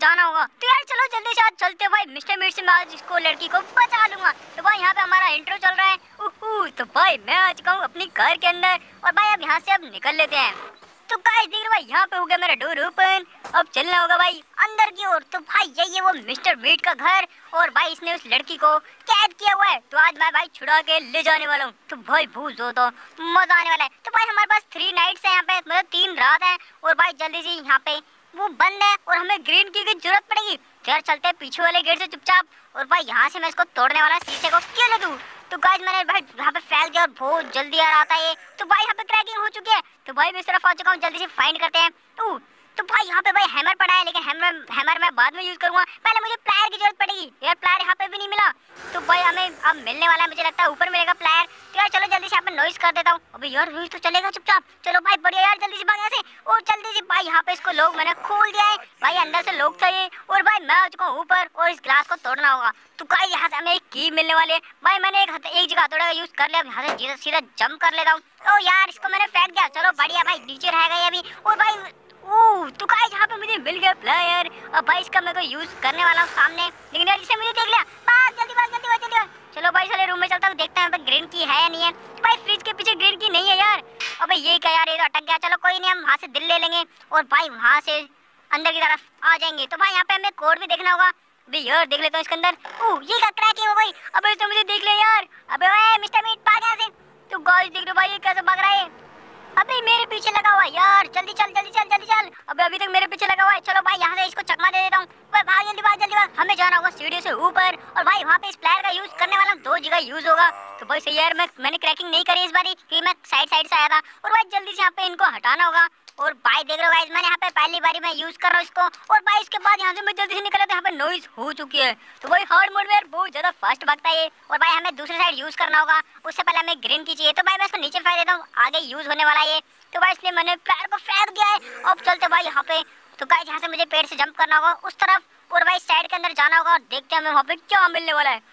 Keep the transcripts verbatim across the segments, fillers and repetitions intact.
जाना होगा। तो यार चलो जल्दी से आज चलते भाई मिस्टर मीट से मैं आज इसको लड़की को बचा लूंगा। तो भाई यहाँ पे हमारा इंट्रो चल रहा है। उहू, तो भाई मैं आ चुका हूँ अपनी कार के अंदर और भाई अब यहाँ से अब निकल लेते हैं। तो गाइस देख रहे हो भाई यहाँ पे हो गया मेरा डोर ओपन। अब चलना होगा भाई अंदर की ओर। तो भाई यही है वो मिस्टर मीट का घर और भाई इसने उस लड़की को कैद किया हुआ है। तो आज मैं भाई छुड़ा के ले जाने वाला हूँ। तो भाई बहुत हो तो मजा आने वाला है। तो भाई हमारे पास थ्री नाइट्स है यहाँ पे, मतलब तीन रात है और भाई जल्दी से यहाँ पे वो बंद है और हमें ग्रीन की की जरूरत पड़ेगी। तो यार चलते हैं पीछे वाले गेट से चुपचाप और भाई यहाँ से मैं इसको तोड़ने वाला शीशे को क्यों ले दूँ। तो गाइस मैंने भाई यहाँ पे फैल दिया और बहुत जल्दी यार आता है। तो भाई यहाँ पे क्रैकिंग हो चुकी है। तो भाई मैं इस तरफ आ चुका हूँ, जल्दी से फाइंड करते हैं। तो, तो भाई यहाँ पे भाई हैमर पड़ा है, लेकिन हैमर हैमर मैं बाद में यूज करूंगा, पहले मुझे प्लायर की जरूरत पड़ेगी। यार प्लायर यहाँ पे भी नहीं मिला। तो भाई हमें अब मिलने वाला है, मुझे लगता है ऊपर मिलेगा प्लायर। तो यार चलो जल्दी से यहाँ पे नॉइस कर देता हूँ। अबे यार नॉइस तो चलेगा चुपचाप। चलो भाई बढ़िया यार, जल्दी से भाग यहाँ से। और जल्दी से भाई यहाँ पे इसको लोग मैंने खोल दिया है। भाई अंदर से लोग था ये और भाई मैं आ चुका हूँ ऊपर और इस ग्लास को तोड़ना होगा। तो गाइस यहाँ से हमें एक की मिलने वाली है। भाई मैंने एक एक जगह हथौड़ा का यूज कर लिया, यहाँ से सीधा सीधा जंप कर लेता हूँ। ओ यार इसको मैंने फेंक दिया। चलो बढ़िया भाई नीचे रह गई अभी। और भाई ओह तो गाइस यहाँ पे मुझे मिल गया प्लायर। अब भाई इसका मैं को यूज करने वाला हूँ सामने, लेकिन यार इसे मुझे देख लिया। भाग जल्दी भाग जल्दी भाग जल्दी भाग। चलो भाई साले रूम में चलता हूँ, देखते हैं यहाँ पे ग्रीन की है या नहीं है। भाई फ्रिज के पीछे ग्रीन की नहीं है यार। अबे ये क्या यार, ये तो अटक गया। चलो कोई नहीं, हम वहाँ से दिल ले लेंगे और भाई वहाँ से अंदर की तरफ आ जाएंगे। तो भाई यहाँ पे हमें कोड भी देखना होगा। अबे यार देख लेता हूँ इसके अंदर। ओह ये क्या क्रैकिंग हो गई। अबे इसने मुझे देख लिया यार। अबे ओए मिस्टर मीट भाग यहाँ से। तो गाइस देख रहे हो भाई ये कैसे भाग रहा है। अबे मेरे पीछे लगा हुआ है यार, जल्दी चल जल्दी चल जल्दी चल। अबे अभी तक मेरे पीछे लगा हुआ है। चलो भाई यहाँ से इसको चकमा दे देता हूँ। भाई भाग जल्दी भाग जल्दी भाग। हमें जाना होगा सीढ़ी से ऊपर और भाई वहाँ पे इस प्लेयर का यूज करने वाला हूँ, दो जगह यूज होगा। तो भाई सही यार, मैं मैंने क्रैकिंग नहीं करी इस बारी क्योंकि मैं साइड साइड से आया था। और भाई जल्दी से यहाँ पे इनको हटाना होगा। और भाई देख रहे हो गाइस मैंने यहाँ पे पहली बारी मैं यूज कर रहा हूँ इसको। और भाई इसके बाद यहाँ से मैं जल्दी से निकला तो यहाँ पे नॉइज हो चुकी है। तो भाई हार्ड मोड में यार बहुत ज्यादा फास्ट भागता है। और भाई हमें दूसरी साइड यूज करना होगा, उससे पहले हमें ग्रीन की चाहिए। तो भाई मैं इसको नीचे फेंक देता हूँ, आगे यूज होने वाला है। तो भाई इसलिए मैंने प्लेयर को फेंक दिया है। अब चलते भाई यहाँ पे। तो गाइस यहाँ से मुझे पेड़ से जंप करना होगा उस तरफ और भाई साइड के अंदर जाना होगा और देखते हैं हमें वहाँ पे क्या मिलने वाला है।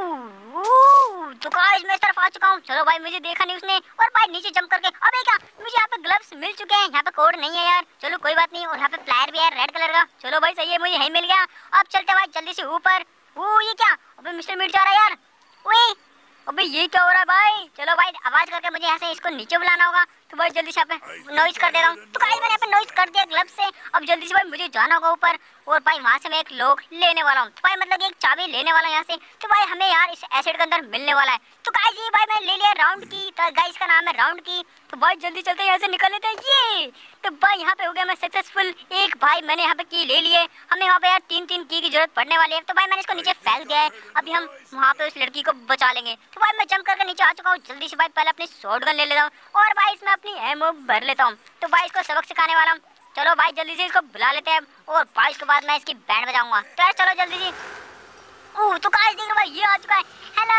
तो गाइस मैं इस तरफ आ चुका हूँ। चलो भाई मुझे देखा नहीं उसने। और भाई नीचे जंप करके अबे क्या, मुझे यहाँ पे ग्लव्स मिल चुके हैं। यहाँ पे कोड नहीं है यार, चलो कोई बात नहीं। और यहाँ पे प्लायर भी है रेड कलर का। चलो भाई सही है, मुझे यही मिल गया। अब चलते भाई जल्दी से ऊपर। ओ ये क्या, अबे मिस्टर मीट जा रहा है यार। ओए अबे ये क्या हो रहा है भाई। चलो भाई आवाज करके मुझे यहाँ से इसको नीचे बुलाना होगा। तो भाई जल्दी से यहाँ पे नॉइज कर दे रहा हूँ। तो गाइस मैंने यहाँ पे नॉइज कर दिया ग्लव से। अब जल्दी से भाई मुझे जाना होगा ऊपर और भाई वहाँ से मैं एक लोग लेने वाला हूँ। तो भाई मतलब एक चाबी लेने वाला हूँ यहाँ से। तो भाई हमें यार इस एसिड के अंदर मिलने वाला है। तो गाइस ये भाई मैं ले लिया राउंड की। तो गाइस का नाम है राउंड की। तो भाई जल्दी चलते यहाँ से निकल लेते हैं ये। तो भाई यहाँ पे हो गया मैं सक्सेसफुल। एक भाई मैंने यहाँ पे की ले लिए। हमें वहाँ पे यार तीन तीन की की जरूरत पड़ने वाली है। तो भाई मैंने इसको नीचे फेंक दिया है। अभी हम वहाँ पे उस लड़की को बचा लेंगे। तो भाई मैं जंप करके नीचे आ चुका हूँ। जल्दी से भाई पहले अपनी शॉटगन ले लेता हूँ और भाई इसमें अपनी एमओ भर लेता हूँ। तो भाई इसको सबक सिखाने वाला हूँ। चलो भाई जल्दी से इसको बुला लेते हैं और भाई इसके बाद मैं इसकी बैंड बजाऊंगा। तो यार चलो जल्दी से। ओह तो गाइस देख लो भाई ये आ चुका है।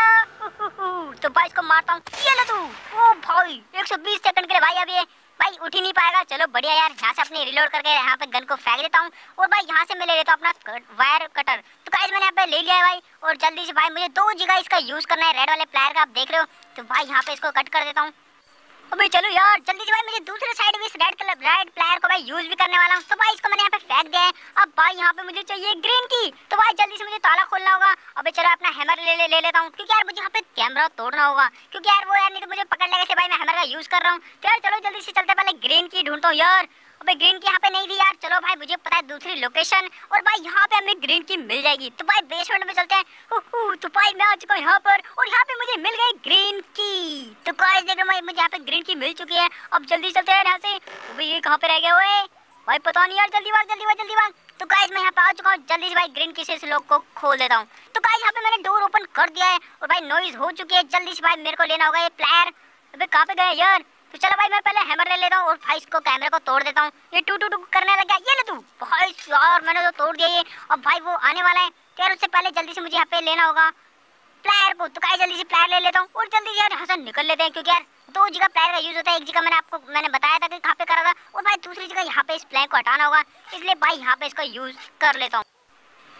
हेलो। तो भाई इसको मारता हूँ। ये ले तू। ओ भाई एक सौ बीस सेकंड के लिए भाई अभी भाई उठ ही नहीं पाएगा। चलो बढ़िया यार, यहाँ से अपनी रिलोड करके यहाँ पे गन को फेंक देता हूँ और भाई यहाँ से मैं ले लेता हूँ अपना वायर कटर। तो गाइस मैंने यहाँ पे ले लिया है भाई। और जल्दी से भाई मुझे दो जगह इसका यूज करना है रेड वाले प्लेयर का, आप देख रहे हो। तो भाई यहाँ पे इसको कट कर देता हूँ। अबे चलो यार जल्दी से भाई मुझे दूसरे साइड भी इस रेड कलर रेड प्लेयर को भाई यूज भी करने वाला हूँ। तो भाई इसको मैंने यहाँ पे फेंक दिया है। अब भाई यहाँ पे मुझे चाहिए ग्रीन की। तो भाई जल्दी से मुझे ताला खोलना होगा। अबे चलो अपना हैमर ले ले, ले लेता हूँ क्योंकि यार मुझे यहाँ पे कैमरा तोड़ना होगा क्योंकि यार वो यार नहीं तो मुझे पकड़ लेगा से भाई मैं हैमर का यूज कर रहा हूँ। तो यार चलो जल्दी से चलते, पहले ग्रीन की ढूंढता हूँ यार। अबे ग्रीन की यहाँ पे नहीं थी यार। चलो भाई मुझे पता है दूसरी लोकेशन और भाई यहाँ पे हमें ग्रीन की मिल जाएगी। तो भाई बेसमेंट में चलते हैं। उहू, तो भाई मैं आ चुका हूँ यहाँ पर और यहाँ पे मुझे मिल गई ग्रीन की। तो गाइस देखो भाई मुझे यहाँ पे ग्रीन की मिल चुकी है। अब जल्दी चलते हैं यहाँ से। तो भाई ये कहाँ पे रह गया हुए भाई, पता नहीं यार। जल्दी भाग जल्दी भाग जल्दी भाग। तो गाइस मैं यहाँ पे आ चुका हूँ। जल्दी से भाई ग्रीन की से इस लोग को खोल देता हूँ। तो गाइस यहाँ पे मैंने डोर ओपन कर दिया है और भाई नॉइज हो चुकी है। जल्दी से भाई मेरे को लेना होगा ये प्लेयर। अबे कहाँ पे गए यार। तो चलो भाई मैं पहले हैमर ले लेता हूँ और भाई इसको कैमरे को तोड़ देता हूँ। ये टू टू टू करने लग गया। ये ले तू भाई यार, मैंने तो तोड़ दिया ये। अब भाई वो आने वाला है। तो यार उससे पहले जल्दी से मुझे यहाँ पे लेना होगा प्लेयर को। तो गाइस जल्दी से प्लेयर ले लेता हूँ और जल्दी यार यहाँ से निकल लेते हैं क्योंकि यार दो जगह प्लेयर का यूज होता है। एक जगह मैंने आपको मैंने बताया था कि कहाँ पे करा था और भाई दूसरी जगह यहाँ पे इस प्लेयर को हटाना होगा, इसलिए भाई यहाँ पे इसका यूज कर लेता हूँ।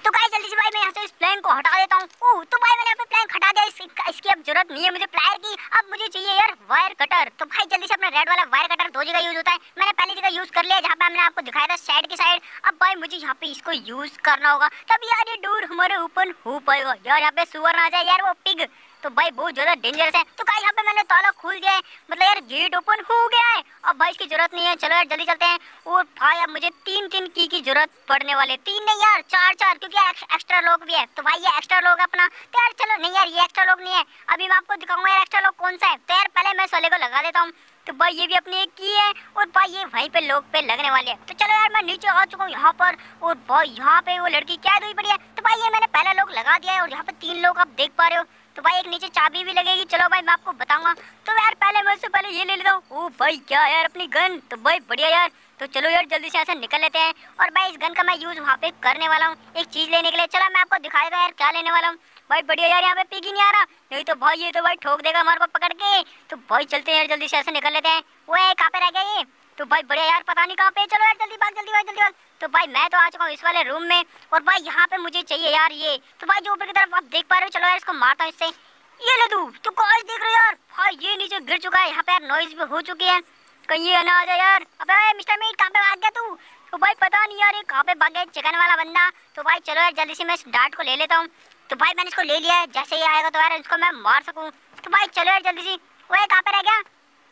तो गाइस जल्दी से भाई मैं यहाँ से इस प्लेन को हटा देता हूँ। ओह तो भाई मैंने यहाँ पे प्लेन हटा दिया, इस, इसकी अब जरूरत नहीं है मुझे प्लायर की, अब मुझे चाहिए यार वायर कटर। तो भाई जल्दी से अपना रेड वाला वायर कटर दो जगह यूज होता है, मैंने पहली जगह यूज कर लिया जहाँ पे मैंने आपको दिखाया था साइड की साइड। अब भाई मुझे यहाँ पे इसको यूज करना होगा, तब यार ये डोर हमारे ओपन हो पाएगा। यार यहाँ पे सुअर ना आ जाए यार, वो पिग तो भाई बहुत ज्यादा डेंजरस है। तो गाइस यहाँ पे मैंने ताला खोल दिया है, मतलब यार गेट ओपन हो गया है। अब भाई इसकी जरूरत नहीं है, चलो यार जल्दी चलते हैं। और भाई अब मुझे तीन तीन की की जरूरत पड़ने वाले, तीन नहीं यार चार चार, क्योंकि एक्स्ट्रा लोग भी है। तो भाई ये एक्स्ट्रा लोग अपना, तो यार चलो नहीं यार ये एक्स्ट्रा लोग नहीं है, अभी मैं आपको दिखाऊंगा यार एक्स्ट्रा लोग कौन सा है। तो यार पहले मैं सोले को लगा देता हूँ। तो भाई ये भी अपनी एक की है और भाई ये वहीं पे लोग पे लगने वाले हैं। तो चलो यार मैं नीचे आ चुका हूँ यहाँ पर, और भाई यहाँ पे वो लड़की क्या हुई पड़ी है। तो भाई ये मैंने पहला लोग लगा दिया है और यहाँ पे तीन लोग आप देख पा रहे हो। तो भाई एक नीचे चाबी भी लगेगी, चलो भाई मैं आपको बताऊंगा। तो यार पहले मैं उससे पहले ये ले लेता हूँ। ओ भाई क्या यार अपनी गन, तो भाई बढ़िया यार। तो चलो यार जल्दी से यहाँ से निकल लेते हैं। और भाई इस गन का मैं यूज वहाँ पे करने वाला हूँ एक चीज लेने के लिए। चलो मैं आपको दिखाएगा यार क्या लेने वाला हूँ। भाई बढ़िया यार, यहाँ पे पिगी नहीं आ रहा, नहीं तो भाई ये तो भाई ठोक देगा हमारे को पकड़ के। तो भाई चलते हैं यार जल्दी से यहाँ से निकल लेते हैं। वो कहाँ पे रह गया ये, तो भाई बढ़िया यार पता नहीं कहाँ पे। चलो यार जल्दी भाग जल्दी भाग जल्दी भाग। तो भाई मैं तो आ चुका हूँ इस वाले रूम में, और भाई यहाँ पे मुझे चाहिए यार ये। तो भाई जो ऊपर की तरफ आप देख पा रहे हो, चलो यार इसको मारता हूँ इससे, ये ले दूँ। तो कॉज देख रहे हो यार, भाई ये नीचे गिर चुका है, यहाँ पे यार नॉइज भी हो चुकी है, कहीं ये ना आ जाए यार। अबे मिस्टर मीट कहाँ पे भाग गया तू। तो भाई पता नहीं यार ये कहाँ पे भाग गया चिकन वाला बंदा। तो भाई चलो यार जल्दी से मैं इस डार्ट को ले लेता हूँ। तो भाई मैंने इसको ले लिया है, जैसे ये आएगा तो यार इसको मैं मार सकूँ। तो भाई चलो यार जल्दी से, वो कहाँ पे रह गया।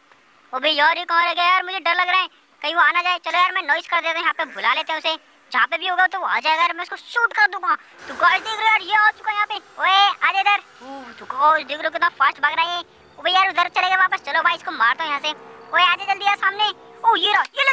ओ भाई यार ये कहाँ रह गया यार, मुझे डर लग रहा है कहीं वो आना जाए। चलो यार मैं नॉइज कर देता हूँ, यहाँ पे बुला लेते हैं उसे, जहाँ पे भी होगा तो वो आ जाएगा यार, मैं इसको शूट कर दूंगा। तो गाइस देख रहे हो यार ये आ चुका है यहाँ पे, ओए आ जा इधर। तो गाइस देख रहे हो कितना फास्ट भाग रहा है। ओ भाई यार उधर चलेगा वापस, चलो भाई इसको मारता हूँ यहाँ से। ओए आ जा जल्दी यार सामने। ओ ये रहा, ये ले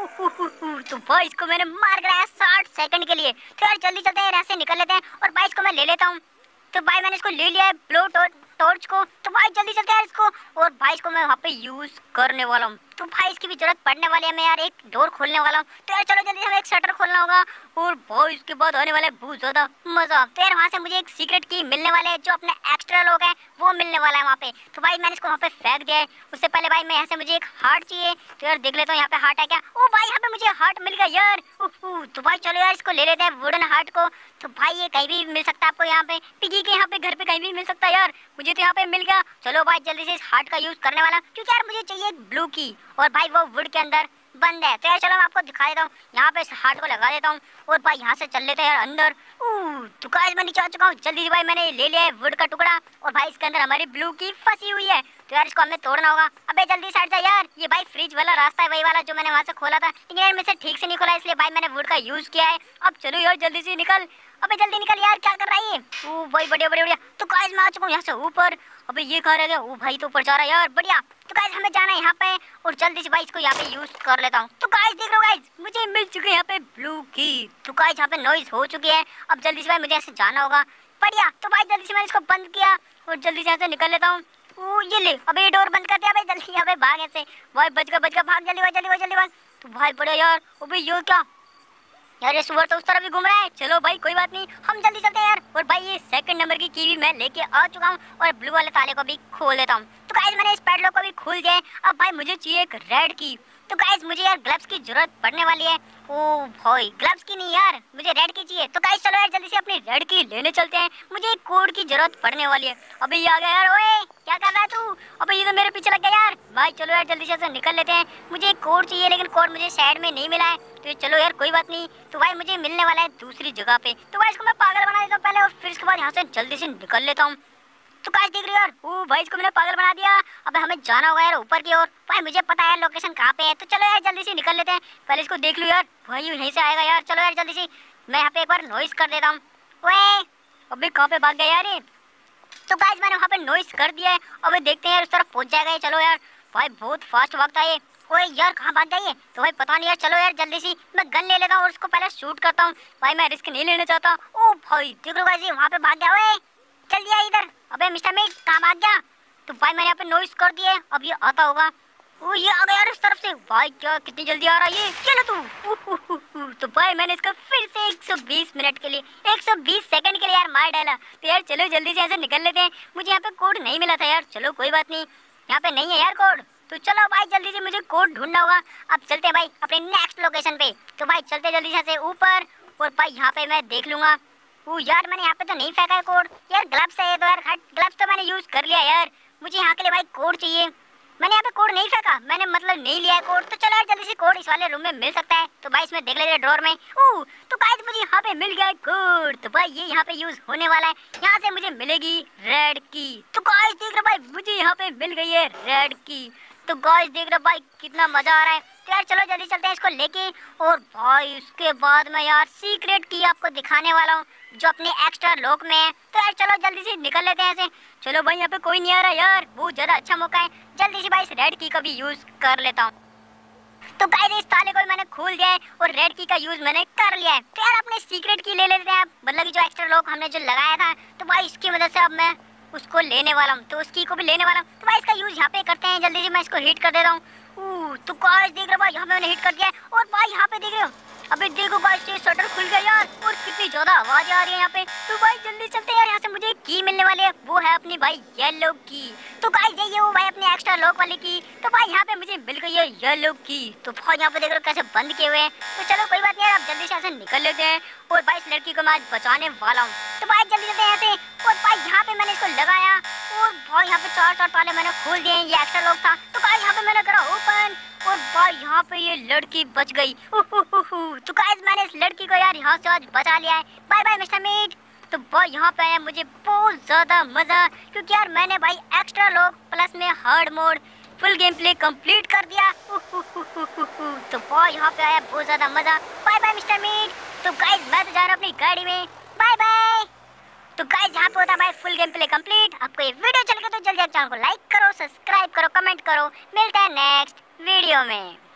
तू। तो भाई इसको मैंने मार गिराया साठ सेकंड के लिए। तो यार जल्दी चलते हैं, यहाँ से निकल लेते हैं। और भाई इसको मैं ले लेता हूँ। तो भाई मैंने इसको ले लिया है ब्लो टॉर्च को। तो भाई जल्दी चलते हैं इसको, और भाई इसको मैं वहाँ पे यूज करने वाला हूँ। तो भाई इसकी भी जरूरत पड़ने वाली है, मैं यार एक डोर खोलने वाला हूँ। तो यार चलो जल्दी हमें एक शटर खोलना होगा, और भाई इसके बाद आने वाला है बहुत ज्यादा मजा। तो यार वहाँ से मुझे एक सीक्रेट की मिलने वाले है, जो अपने एक्स्ट्रा लोग हैं वो मिलने वाला है वहाँ पे। तो भाई मैंने इसको वहाँ पे फेंक दिया है। उससे पहले भाई मैं यहाँ से मुझे एक हार्ट चाहिए। तो यार देख लेता हूँ यहाँ पे हार्ट है क्या। ओ भाई यहाँ पे मुझे हार्ट मिल गया यार। तो भाई चलो यार इसको ले लेते हैं वुडन हार्ट को। तो भाई ये कहीं भी मिल सकता है आपको, यहाँ पे पिगी के यहाँ पे घर पे कहीं भी मिल सकता है यार, मुझे तो यहाँ पे मिल गया। चलो भाई जल्दी से इस हार्ट का यूज करने वाला, क्योंकि यार मुझे चाहिए एक ब्लू की, और भाई वो वुड के अंदर बंद है। तो यार चलो मैं आपको दिखा देता हूँ, यहाँ पे इस हार्ट को लगा देता हूँ, और भाई यहाँ से चल लेते हैं यार अंदर। तो गाइस मैं नीचे आ चुका हूँ, जल्दी से भाई मैंने ले लिया है वुड का टुकड़ा, और भाई इसके अंदर हमारी ब्लू की फंसी हुई है। तो यार इसको हमें तोड़ना होगा। अबे जल्दी से हट जा यार, ये भाई फ्रिज वाला रास्ता है, वही वाला जो मैंने वहाँ से खोला था, लेकिन यार मेरे से ठीक से नहीं खोला, इसलिए भाई मैंने वुड का यूज किया है। अब चलो यार जल्दी से निकल, अबे जल्दी निकल यार, क्या कर रहा है ये। ओ भाई बढ़िया बढ़िया बढ़िया। तो गाइस मैं आ चुका हूँ यहाँ से ऊपर। अबे ये कहाँ रह गया। ओ भाई तो ऊपर जा रहा है यार, बढ़िया। तो गाइस हमें जाना है यहाँ पे, और जल्दी से भाई इसको यहाँ पे यूज कर लेता हूँ। तो गाइस देख रहे हो गाइस, मुझे मिल चुकी है यहाँ पे ब्लू की। तो गाइस यहाँ पे नॉइज हो चुकी है, अब जल्दी से भाई मुझे ऐसे जाना होगा, बढ़िया। तो भाई जल्दी से मैंने इसको बंद किया, और जल्दी से यहाँ से निकल लेता हूँ। ओ ये ले, अबे ये डोर बंद कर दिया भाई, जल्दी यहाँ पे भाग ऐसे। भाई बच गया बच गया, भाग जल्दी भाई जल्दी भाई जल्दी भाग। तो भाई बढ़िया यार। अबे ये क्या यार, ये सुअर तो उस तरफ भी घूम रहा है। चलो भाई कोई बात नहीं, हम जल्दी चलते हैं यार। और भाई ये सेकंड नंबर की की भी मैं लेके आ चुका हूँ, और ब्लू वाले ताले को भी खोल देता हूँ। तो गाइस मैंने इस पैडलॉक को भी खोल दिया है। अब भाई मुझे चाहिए एक रेड की। तो गाइस मुझे यार ग्लव्स की जरूरत पड़ने वाली है। ओ भाई ग्लव्स की नहीं यार, मुझे रेड की चाहिए। तो गाइस चलो यार जल्दी से अपनी रेड की लेने चलते हैं, मुझे एक कोड की जरूरत पड़ने वाली है। अबे ये आ गया यार, ओए क्या कर रहा है तू। अबे ये तो मेरे पीछे लग गया यार। भाई चलो यार जल्दी से निकल लेते हैं, मुझे एक कोड चाहिए, लेकिन कोड मुझे साइड में नहीं मिला है। तो चलो यार कोई बात नहीं। तो भाई मुझे मिलने वाला है दूसरी जगह पे। तो भाई इसको मैं पागल बना देता हूँ पहले, और फिर इसके बाद यहाँ से जल्दी से निकल लेता हूँ। तो गाइस देख रहे हो यार, ओ भाई इसको मैंने पागल बना दिया। अब हमें जाना होगा यार ऊपर की ओर। भाई मुझे पता है लोकेशन कहाँ पे है। तो चलो यार जल्दी से निकल लेते हैं, पहले इसको देख लो यार, भाई यहीं से आएगा यार। चलो यार जल्दी से मैं यहाँ पे एक बार नॉइस कर देता हूँ। ओए अबे कहाँ पे भाग गया यार ये। तो गाइस मैंने वहाँ पे नॉइस कर दिया है, अब देखते हैं यार उस तरफ पहुँच जाएगा ये। चलो यार भाई बहुत फास्ट भागता है ये। ओए यार कहाँ भाग गया ये, तो भाई पता नहीं यार। चलो यार जल्दी से मैं गन ले लेता हूँ और उसको पहले शूट करता हूँ, भाई मैं रिस्क नहीं लेना चाहता। ओ भाई देख लो गाइस वहाँ पे भाग गया। ओए जल्दी आ इधर, अबे मिस्टर मीट कहाँ भाग गया। तो भाई मैंने यहाँ पे नॉइस कर दिया है, अब ये आता होगा। ओ ये आ गया यार इस तरफ से। भाई क्या कितनी जल्दी आ रहा है ये, चलो तू। तो भाई मैंने इसको फिर से एक सौ बीस मिनट के लिए एक सौ बीस सेकंड के लिए यार मार डाला। तो यार चलो जल्दी से यहाँ से निकल लेते हैं, मुझे यहाँ पे कोड नहीं मिला था यार। चलो कोई बात नहीं, यहाँ पे नहीं है यार कोड। तो चलो भाई जल्दी से मुझे कोड ढूंढना होगा। अब चलते हैं भाई अपने नेक्स्ट लोकेशन पे। तो भाई चलते जल्दी से ऊपर, और भाई यहाँ पे मैं देख लूंगा। ओ यार मैंने यहाँ पे तो नहीं फेंका है कोड। यार ग्लव्स है ये तो, यार ग्लव्स तो मैंने यूज कर लिया यार। मुझे यहाँ के लिए भाई कोड चाहिए। मैंने यहाँ पे कोड नहीं फेंका, मैंने मतलब नहीं लिया है कोड। तो चलो यार जल्दी से कोड इस वाले रूम में मिल सकता है। तो भाई इसमें देख लेते हैं ड्रॉर में। ओ तो गाइस मुझे यहाँ पे मिल गया है कोड। तो भाई ये यहाँ पे यूज होने वाला है। यहाँ से मुझे मिलेगी रेड की। तो गाइस देख रहे भाई मुझे यहाँ पे मिल गई है रेड की। तो गाइस देख रहे भाई कितना मजा आ रहा है। तो यार चलो जल्दी चलते हैं इसको लेके। और भाई उसके बाद मैं यार सीक्रेट की आपको दिखाने वाला हूँ जो अपने एक्स्ट्रा लॉक में है। तो यार चलो जल्दी से निकल लेते हैं ऐसे। चलो भाई यहाँ पे कोई नहीं आ रहा यार, बहुत ज्यादा अच्छा मौका है। जल्दी से भाई इस रेड की का भी यूज कर लेता हूँ। तो गाइस इस ताले को मैंने खोल दिया है और रेड की का यूज मैंने कर लिया है। तो यार अपने सीक्रेट की ले लेते हैं, मतलब कि जो एक्स्ट्रा लॉक हमने जो लगाया था। तो भाई इसकी मदद से अब मैं उसको लेने वाला हूँ, तो उस की को भी लेने वाला हूँ। तो भाई इसका यूज यहाँ पे करते हैं। जल्दी से मैं इसको हिट कर देता हूँ। तो गाइस देख रहे हो भाई यहाँ पे मैंने हिट कर दिया है। और भाई यहाँ पे देख रहे हो, अबे देखो गाइस ये शटर खुल गया यार, और कितनी ज्यादा आवाज आ रही है यहाँ पे। तो भाई जल्दी चलते हैं यार, यहाँ से मुझे की मिलने वाली है, वो है अपनी भाई येलो की। तो गाइस ये वो भाई अपने एक्स्ट्रा लॉक वाली की। तो भाई यहाँ पे मुझे मिल गई है येलो की। तो भाई यहाँ पे देख रहे हो कैसे बंद किए हुए हैं। तो चलो कोई बात नहीं यार, आप जल्दी से यहाँ से निकल लेते हैं। और भाई इस लड़की को मैं आज बचाने वाला हूँ। तो भाई जल्दी चलते हैं ऐसे। और भाई यहाँ पे मैंने इसको लगाया और भाई यहाँ पे चार चार ताले मैंने खोल दिए। ये एक्स्ट्रा लॉक था। तो भाई यहाँ पे मैंने करा ओपन और भाई यहाँ पे ये लड़की बच गई। तो गाइस मैंने इस लड़की को यार यहाँ से आज बचा लिया है। Bye bye mister Meat. तो भाई यहाँ पे आया मुझे बहुत ज्यादा मजा, क्योंकि यार मैंने भाई एक्स्ट्रा लॉक प्लस में hard mode full game play complete कर दिया। तो भाई यहाँ पे आया बहुत ज्यादा मजा। Bye bye mister Meat. तो गाइस मैं तो जा रहा हूँ अपनी गाड़ी में। Bye bye. तो गाइस यहाँ पे होता है भाई फुल गेम प्ले कंप्लीट। आपको ये वीडियो चल गया तो जल्दी चैनल को लाइक करो, सब्सक्राइब करो, कमेंट करो। मिलते हैं नेक्स्ट वीडियो में।